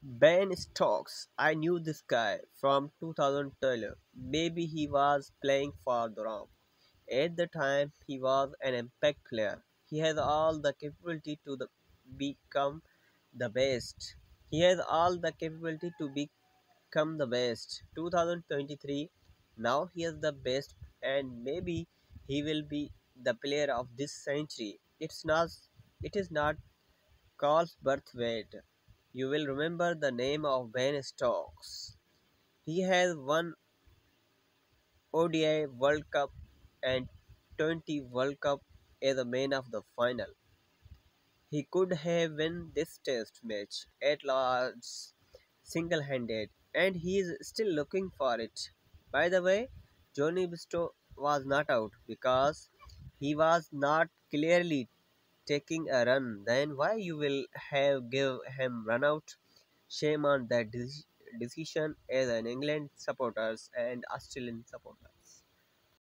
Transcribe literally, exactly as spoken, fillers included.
Ben Stokes. I knew this guy from two thousand twelve. Maybe he was playing for Durham. At the time, he was an impact player. He has all the capability to the, become the best. He has all the capability to become the best. twenty twenty-three. Now he is the best, and maybe he will be the player of this century. It's not. It is not Carl's birth weight. You will remember the name of Ben Stokes. He has won O D I World Cup and twenty World Cup as a man of the final. He could have won this test match at large single-handed and he is still looking for it. By the way, Johnny Bristow was not out because he was not clearly taking a run. Then why you will have give him run out? Shame on that deci- decision as an England supporters and Australian supporter.